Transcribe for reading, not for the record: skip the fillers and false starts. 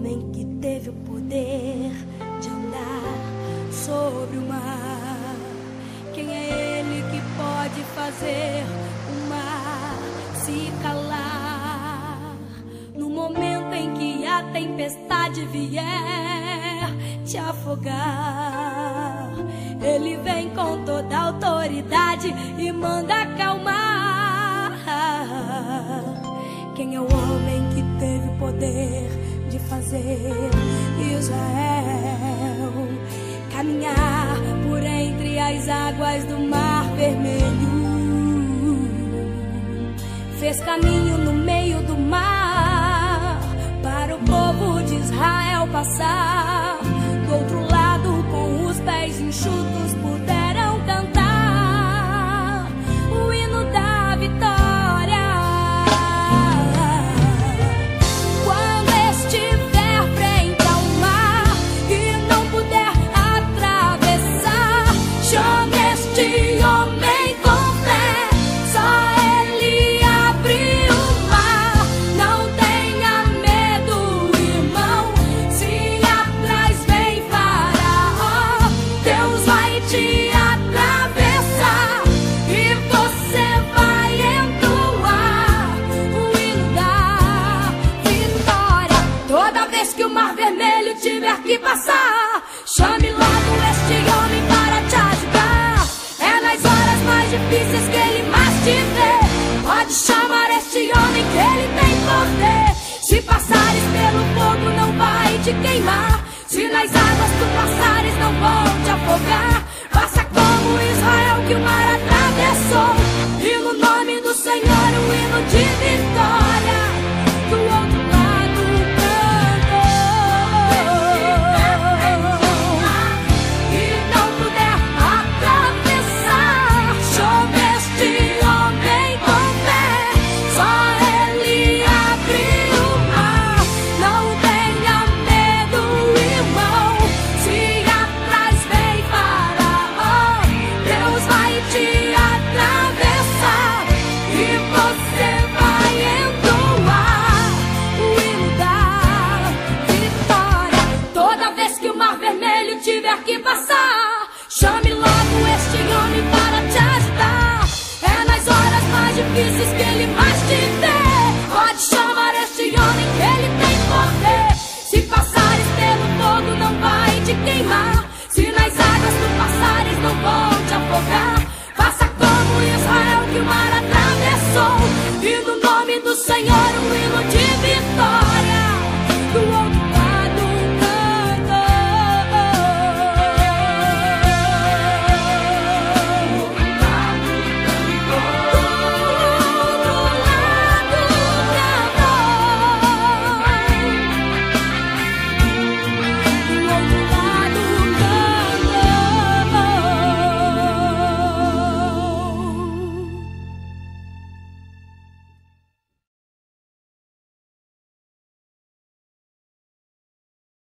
homem que teve o poder de andar sobre o mar? Quem é ele que pode fazer o mar se calar? No momento em que a tempestade vier te afogar, ele vem com toda a autoridade e manda acalmar. Quem é o homem que teve o poder de fazer Israel caminhar por entre as águas do Mar Vermelho? Fez caminho no meio do mar para o povo de Israel passar. Do outro lado, com os pés enxutos, puderam cantar o hino da vitória. Quando estiver frente ao mar e não puder atravessar, chame este homem com fé, só ele abre o mar. Não tenha medo, irmão, se atrás vem Faraó, Deus vai te atravessar e você vai entoar o hino da vitória. Toda vez que o Mar Vermelho tiver que passar, chame logo este homem para te ajudar. É nas horas mais difíceis que ele mais te vê. Pode chamar este homem que ele tem poder. Se passares pelo fogo não vai te queimar, se nas águas tu passares não vão te afogar. Faça como Israel que o mar atravessou, e no nome do Senhor o hino de vitória.